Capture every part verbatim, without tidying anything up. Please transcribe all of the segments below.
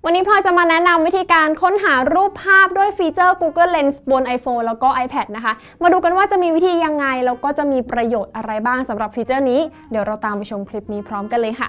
วันนี้พลอยจะมาแนะนำวิธีการค้นหารูปภาพด้วยฟีเจอร์ Google Lens บน iPhone แล้วก็ iPad นะคะมาดูกันว่าจะมีวิธียังไงแล้วก็จะมีประโยชน์อะไรบ้างสำหรับฟีเจอร์นี้เดี๋ยวเราตามไปชมคลิปนี้พร้อมกันเลยค่ะ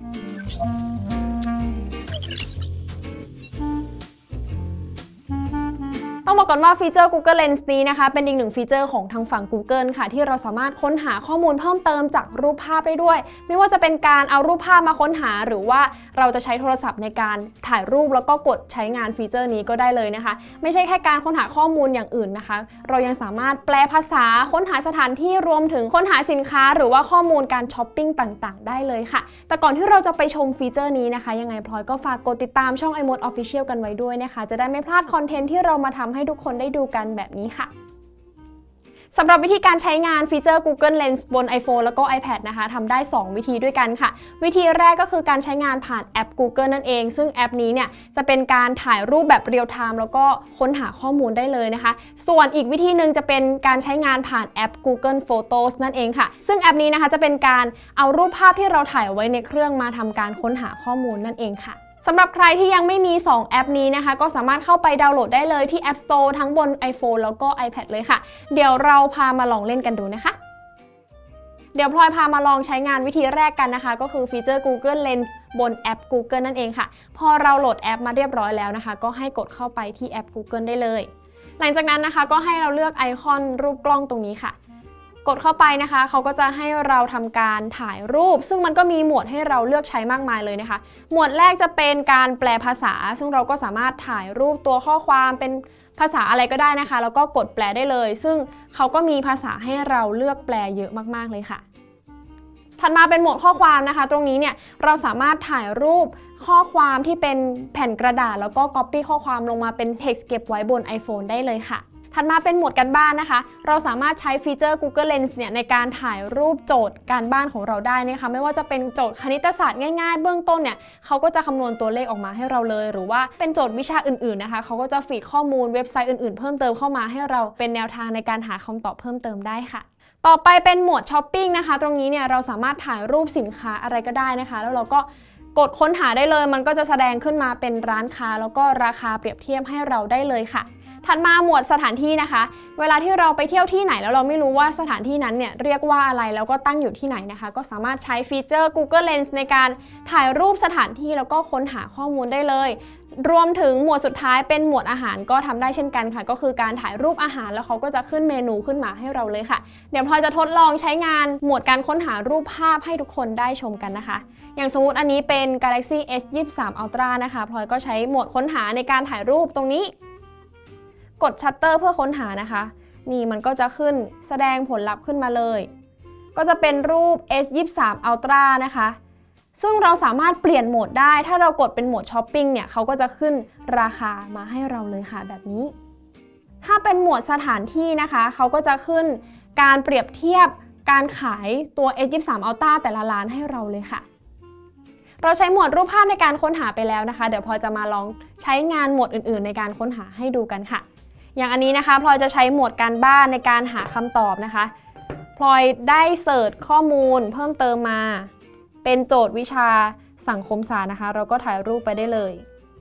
ต้องบอกก่อนว่าฟีเจอร์ Google Lens นี้นะคะเป็นอีกหนึ่งฟีเจอร์ของทางฝั่ง Google ค่ะที่เราสามารถค้นหาข้อมูลเพิ่มเติมจากรูปภาพได้ด้วยไม่ว่าจะเป็นการเอารูปภาพมาค้นหาหรือว่าเราจะใช้โทรศัพท์ในการถ่ายรูปแล้วก็กดใช้งานฟีเจอร์นี้ก็ได้เลยนะคะไม่ใช่แค่การค้นหาข้อมูลอย่างอื่นนะคะเรายังสามารถแปลภาษาค้นหาสถานที่รวมถึงค้นหาสินค้าหรือว่าข้อมูลการช้อปปิ้งต่างๆได้เลยค่ะแต่ก่อนที่เราจะไปชมฟีเจอร์นี้นะคะยังไงพลอยก็ฝากกดติดตามช่อง iMode Official กันไว้ด้วยนะคะจะได้ไม่พลาดคอนเทนต์ที่เรามาทำให้ทุกคนได้ดูกันแบบนี้ค่ะสำหรับวิธีการใช้งานฟีเจอร์ Google Lens บน iPhone แล้วก็ iPad นะคะทำได้สองวิธีด้วยกันค่ะวิธีแรกก็คือการใช้งานผ่านแอป Google นั่นเองซึ่งแอปนี้เนี่ยจะเป็นการถ่ายรูปแบบเรียลไทม์แล้วก็ค้นหาข้อมูลได้เลยนะคะส่วนอีกวิธีหนึ่งจะเป็นการใช้งานผ่านแอป Google Photos นั่นเองค่ะซึ่งแอปนี้นะคะจะเป็นการเอารูปภาพที่เราถ่ายไว้ในเครื่องมาทำการค้นหาข้อมูลนั่นเองค่ะสำหรับใครที่ยังไม่มีสองแอปนี้นะคะก็สามารถเข้าไปดาวน์โหลดได้เลยที่ App Store ทั้งบน iPhone แล้วก็ iPad เลยค่ะเดี๋ยวเราพามาลองเล่นกันดูนะคะเดี๋ยวพลอยพามาลองใช้งานวิธีแรกกันนะคะก็คือฟีเจอร์ Google Lens บนแอป Google นั่นเองค่ะพอเราโหลดแอปมาเรียบร้อยแล้วนะคะก็ให้กดเข้าไปที่แอป Google ได้เลยหลังจากนั้นนะคะก็ให้เราเลือกไอคอนรูปกล้องตรงนี้ค่ะกดเข้าไปนะคะเขาก็จะให้เราทำการถ่ายรูปซึ่งมันก็มีหมวดให้เราเลือกใช้มากมายเลยนะคะหมวดแรกจะเป็นการแปลภาษาซึ่งเราก็สามารถถ่ายรูปตัวข้อความเป็นภาษาอะไรก็ได้นะคะแล้วก็กดแปลได้เลยซึ่งเขาก็มีภาษาให้เราเลือกแปลเยอะมากๆเลยค่ะถัดมาเป็นหมวดข้อความนะคะตรงนี้เนี่ยเราสามารถถ่ายรูปข้อความที่เป็นแผ่นกระดาษแล้วก็ Copy ข้อความลงมาเป็น Text เก็บไว้บน iPhone ได้เลยค่ะถัดมาเป็นหมวดการบ้านนะคะเราสามารถใช้ฟีเจอร์ Google Lens เนี่ยในการถ่ายรูปโจทย์การบ้านของเราได้นะคะไม่ว่าจะเป็นโจทย์คณิตศาสตร์ง่ายๆเบื้องต้นเนี่ยเขาก็จะคำนวณตัวเลขออกมาให้เราเลยหรือว่าเป็นโจทย์วิชาอื่นๆนะคะเขาก็จะฟีดข้อมูลเว็บไซต์อื่นๆเพิ่มเติมเข้ามาให้เราเป็นแนวทางในการหาคำตอบเพิ่มเติมได้ค่ะต่อไปเป็นหมวดช้อปปิ้งนะคะตรงนี้เนี่ยเราสามารถถ่ายรูปสินค้าอะไรก็ได้นะคะแล้วเราก็กดค้นหาได้เลยมันก็จะแสดงขึ้นมาเป็นร้านค้าแล้วก็ราคาเปรียบเทียบให้เราได้เลยค่ะถัดมาหมวดสถานที่นะคะเวลาที่เราไปเที่ยวที่ไหนแล้วเราไม่รู้ว่าสถานที่นั้นเนี่ยเรียกว่าอะไรแล้วก็ตั้งอยู่ที่ไหนนะคะก็สามารถใช้ฟีเจอร์ Google Lens ในการถ่ายรูปสถานที่แล้วก็ค้นหาข้อมูลได้เลยรวมถึงหมวดสุดท้ายเป็นหมวดอาหารก็ทำได้เช่นกันค่ะก็คือการถ่ายรูปอาหารแล้วเขาก็จะขึ้นเมนูขึ้นมาให้เราเลยค่ะเดี๋ยวพลอยจะทดลองใช้งานหมวดการค้นหารูปภาพให้ทุกคนได้ชมกันนะคะอย่างสมมุติอันนี้เป็น Galaxy เอส ยี่สิบสาม Ultra นะคะพลอยก็ใช้โหมดค้นหาในการถ่ายรูปตรงนี้กดชัตเตอร์เพื่อค้นหานะคะนี่มันก็จะขึ้นแสดงผลลัพธ์ขึ้นมาเลยก็จะเป็นรูป เอส ยี่สิบสาม Ultra นะคะซึ่งเราสามารถเปลี่ยนโหมดได้ถ้าเรากดเป็นโหมดช้อปปิ้งเนี่ยเขาก็จะขึ้นราคามาให้เราเลยค่ะแบบนี้ถ้าเป็นโหมดสถานที่นะคะเขาก็จะขึ้นการเปรียบเทียบการขายตัว เอส ยี่สิบสาม Ultra แต่ละร้านให้เราเลยค่ะเราใช้โหมดรูปภาพในการค้นหาไปแล้วนะคะเดี๋ยวพลอยจะมาลองใช้งานโหมดอื่นๆในการค้นหาให้ดูกันค่ะอย่างอันนี้นะคะพลอยจะใช้โหมดการบ้านในการหาคำตอบนะคะพลอยได้เสิร์ชข้อมูลเพิ่มเติมมาเป็นโจทย์วิชาสังคมศาสตร์นะคะเราก็ถ่ายรูปไปได้เลย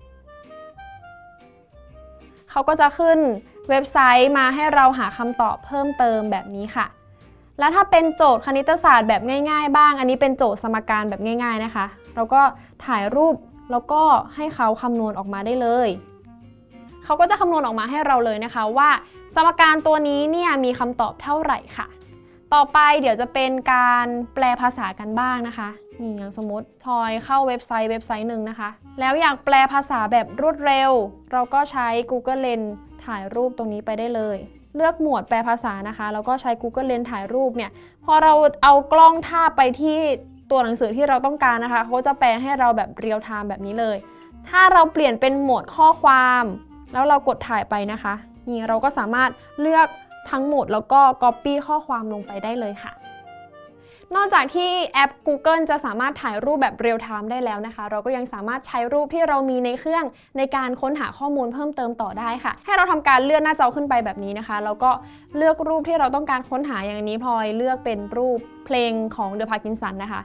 เขาก็จะขึ้นเว็บไซต์มาให้เราหาคำตอบเพิ่มเติมแบบนี้ค่ะแล้วถ้าเป็นโจทย์คณิตศาสตร์แบบง่ายๆบ้างอันนี้เป็นโจทย์สมการแบบง่ายๆนะคะเราก็ถ่ายรูปแล้วก็ให้เขาคำนวณออกมาได้เลยเขาก็จะคำนวณออกมาให้เราเลยนะคะว่าสมการตัวนี้เนี่ยมีคำตอบเท่าไหร่ค่ะต่อไปเดี๋ยวจะเป็นการแปลภาษากันบ้างนะคะนี่อย่างสมมติพลอยเข้าเว็บไซต์เว็บไซต์หนึ่งนะคะแล้วอยากแปลภาษาแบบรวดเร็วเราก็ใช้ Google Lens ถ่ายรูปตรงนี้ไปได้เลยเลือกหมวดแปลภาษานะคะแล้วก็ใช้ Google Lens ถ่ายรูปเนี่ยพอเราเอากล้องทาบไปที่ตัวหนังสือที่เราต้องการนะคะเขาจะแปลให้เราแบบเรียลไทม์แบบนี้เลยถ้าเราเปลี่ยนเป็นโหมดข้อความแล้วเรากดถ่ายไปนะคะนี่เราก็สามารถเลือกทั้งหมดแล้วก็ Copy ข้อความลงไปได้เลยค่ะนอกจากที่แอป Google จะสามารถถ่ายรูปแบบเรียลไทม์ได้แล้วนะคะเราก็ยังสามารถใช้รูปที่เรามีในเครื่องในการค้นหาข้อมูลเพิ่มเติมต่อได้ค่ะให้เราทำการเลื่อนหน้าจอขึ้นไปแบบนี้นะคะแล้วก็เลือกรูปที่เราต้องการค้นหาอย่างนี้พลอยเลือกเป็นรูปเพลงของ The Parkinson นะคะ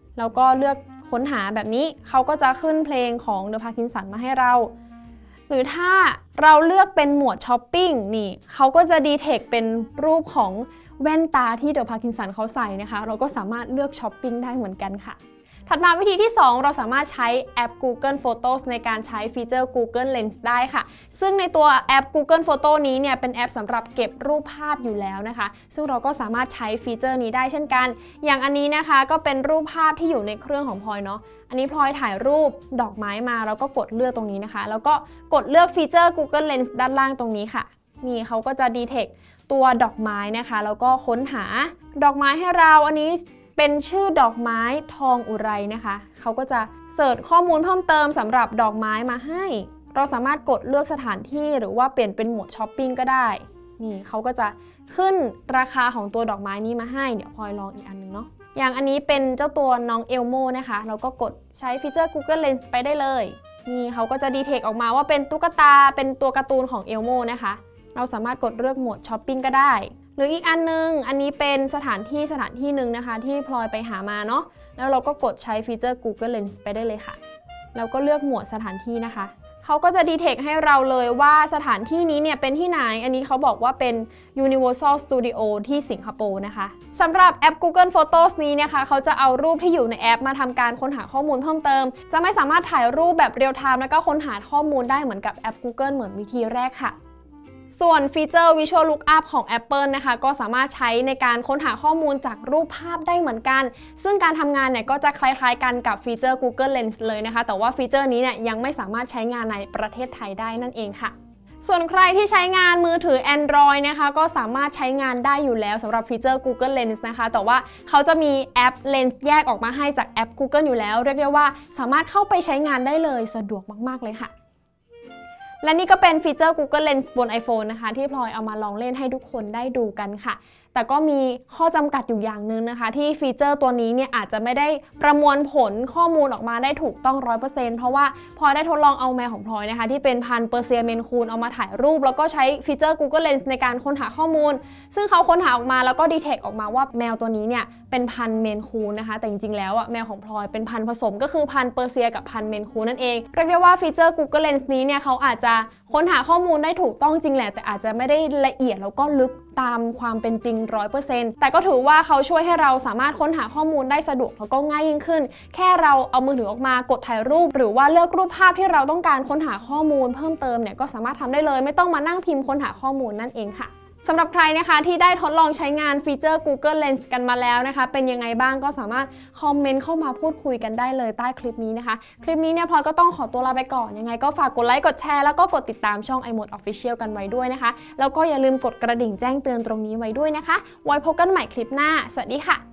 แล้วก็เลือกค้นหาแบบนี้เขาก็จะขึ้นเพลงของเดอะพาร์กินสันมาให้เราหรือถ้าเราเลือกเป็นหมวดช้อปปิ้งนี่เขาก็จะดีเทคเป็นรูปของแว่นตาที่เดอะพาร์กินสันเขาใส่นะคะเราก็สามารถเลือกช้อปปิ้งได้เหมือนกันค่ะถัดมาวิธีที่สองเราสามารถใช้แอป Google Photos ในการใช้ฟีเจอร์ Google Lens ได้ค่ะซึ่งในตัวแอป Google Photo นี้เนี่ยเป็นแอปสำหรับเก็บรูปภาพอยู่แล้วนะคะซึ่งเราก็สามารถใช้ฟีเจอร์นี้ได้เช่นกันอย่างอันนี้นะคะก็เป็นรูปภาพที่อยู่ในเครื่องของพลอยเนาะอันนี้พลอยถ่ายรูปดอกไม้มาแล้วก็กดเลือกตรงนี้นะคะแล้วก็กดเลือกฟีเจอร์ Google Lens ด้านล่างตรงนี้ค่ะนี่เขาก็จะดีเทคตัวดอกไม้นะคะแล้วก็ค้นหาดอกไม้ให้เราอันนี้เป็นชื่อดอกไม้ทองอุไรนะคะเขาก็จะเสิร์ชข้อมูลเพิ่มเติมสำหรับดอกไม้มาให้เราสามารถกดเลือกสถานที่หรือว่าเปลี่ยนเป็นโหมดช้อปปิ้งก็ได้นี่เขาก็จะขึ้นราคาของตัวดอกไม้นี้มาให้เดี๋ยวพลอยลองอีกอันนึงเนาะอย่างอันนี้เป็นเจ้าตัวน้องเอลโมนะคะเราก็กดใช้ฟีเจอร์ Google Lens ไปได้เลยนี่เขาก็จะดีเทคออกมาว่าเป็นตุ๊กตาเป็นตัวการ์ตูนของเอลโมนะคะเราสามารถกดเลือกโหมดช้อปปิ้งก็ได้หรืออีกอันนึงอันนี้เป็นสถานที่สถานที่หนึ่งนะคะที่พลอยไปหามาเนาะแล้วเราก็กดใช้ฟีเจอร์ Google Lens ไปได้เลยค่ะแล้วก็เลือกหมวดสถานที่นะคะเขาก็จะดีเทคให้เราเลยว่าสถานที่นี้เนี่ยเป็นที่ไหนอันนี้เขาบอกว่าเป็น Universal Studio ที่สิงคโปร์นะคะสำหรับแอป Google Photos นี้นะคะเขาจะเอารูปที่อยู่ในแอปมาทำการค้นหาข้อมูลเพิ่มเติมจะไม่สามารถถ่ายรูปแบบเรียลไทม์แล้วก็ค้นหาข้อมูลได้เหมือนกับแอป Google เหมือนวิธีแรกค่ะส่วนฟีเจอร์ Visual Lookup ของ Apple นะคะก็สามารถใช้ในการค้นหาข้อมูลจากรูปภาพได้เหมือนกันซึ่งการทำงานเนี่ยก็จะคล้ายๆกันกับฟีเจอร์ Google Lens เลยนะคะแต่ว่าฟีเจอร์นี้เนี่ยยังไม่สามารถใช้งานในประเทศไทยได้นั่นเองค่ะส่วนใครที่ใช้งานมือถือ Android นะคะก็สามารถใช้งานได้อยู่แล้วสำหรับฟีเจอร์ Google Lens นะคะแต่ว่าเขาจะมีแอป Lens แยกออกมาให้จากแอป Google อยู่แล้วเรียกได้ว่าสามารถเข้าไปใช้งานได้เลยสะดวกมากๆเลยค่ะและนี่ก็เป็นฟีเจอร์ Google Lens บน iPhone นะคะที่พลอยเอามาลองเล่นให้ทุกคนได้ดูกันค่ะแต่ก็มีข้อจำกัดอยู่อย่างหนึ่งนะคะที่ฟีเจอร์ตัวนี้เนี่ยอาจจะไม่ได้ประมวลผลข้อมูลออกมาได้ถูกต้อง ร้อยเปอร์เซ็นต์ เพราะว่าพลอยได้ทดลองเอาแมวของพลอยนะคะที่เป็นพันธุ์เปอร์เซียเมนคูนเอามาถ่ายรูปแล้วก็ใช้ฟีเจอร์ Google Lens ในการค้นหาข้อมูลซึ่งเขาค้นหาออกมาแล้วก็ดีเทคออกมาว่าแมวตัวนี้เนี่ยเป็นพันธุ์เมนคูนนะคะแต่จริงๆแล้วอ่ะแมวของพลอยเป็นพันธุ์ผสมก็คือพันธุ์เปอร์เซียกับพันธุ์เมนคูนนั่นเองเรียกได้ว่าฟีเจอร์ Google Lens นี้เนี่ยเขาอาจจะค้นหาข้อมูลได้ถูกต้องจริงแหละแต่อาจจะไม่ได้ละเอียดแล้วก็ลึกตามความเป็นจริง ร้อยเปอร์เซ็นต์ แต่ก็ถือว่าเขาช่วยให้เราสามารถค้นหาข้อมูลได้สะดวกแล้วก็ง่ายยิ่งขึ้นแค่เราเอามือถือออกมากดถ่ายรูปหรือว่าเลือกรูปภาพที่เราต้องการค้นหาข้อมูลเพิ่มเติมเนี่ยก็สามารถทำได้เลยไม่ต้องมานั่งพิมพ์ค้นหาข้อมูลนั่นเองค่ะสำหรับใครนะคะที่ได้ทดลองใช้งานฟีเจอร์ Google Lens กันมาแล้วนะคะเป็นยังไงบ้างก็สามารถคอมเมนต์เข้ามาพูดคุยกันได้เลยใต้คลิปนี้นะคะคลิปนี้เนี่ยพลอยก็ต้องขอตัวลาไปก่อนยังไงก็ฝากกดไลค์กดแชร์แล้วก็กดติดตามช่อง iMode Official กันไว้ด้วยนะคะแล้วก็อย่าลืมกดกระดิ่งแจ้งเตือนตรงนี้ไว้ด้วยนะคะไว้พบกันใหม่คลิปหน้าสวัสดีค่ะ